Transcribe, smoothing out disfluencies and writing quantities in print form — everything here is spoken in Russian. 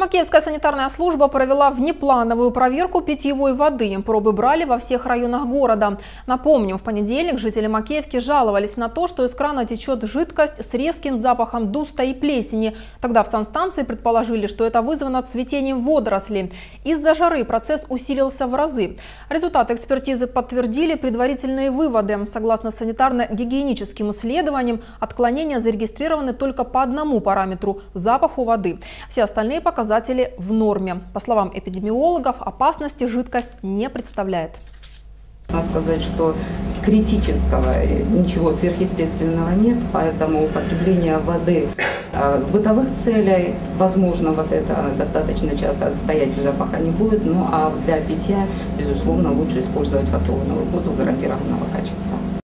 Макеевская санитарная служба провела внеплановую проверку питьевой воды. Пробы брали во всех районах города. Напомним, в понедельник жители Макеевки жаловались на то, что из крана течет жидкость с резким запахом дуста и плесени. Тогда в санстанции предположили, что это вызвано цветением водорослей. Из-за жары процесс усилился в разы. Результаты экспертизы подтвердили предварительные выводы. Согласно санитарно-гигиеническим исследованиям, отклонения зарегистрированы только по одному параметру – запаху воды. Все остальные показатели в норме. По словам эпидемиологов, опасности жидкость не представляет. Надо сказать, что критического, ничего сверхъестественного нет, поэтому употребление воды в бытовых целях, возможно, вот это достаточно часто отстоять запаха не будет, ну а для питья, безусловно, лучше использовать фасованную воду гарантированного качества.